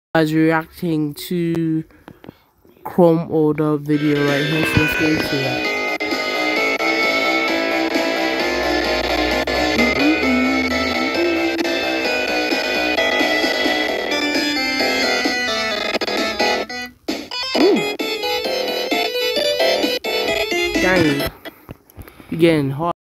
Guys reacting to Chrome order video right here, so let's get into that. Dang, again hard.